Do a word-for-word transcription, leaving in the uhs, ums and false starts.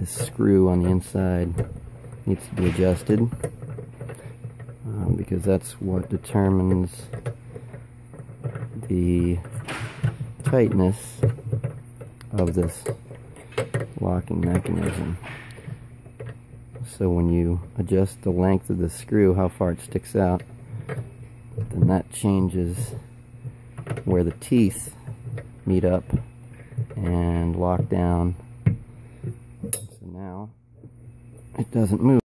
this screw on the inside needs to be adjusted, um, because that's what determines the tightness of this locking mechanism. So when you adjust the length of the screw, how far it sticks out, then that changes where the teeth meet up and lock down. So now it doesn't move.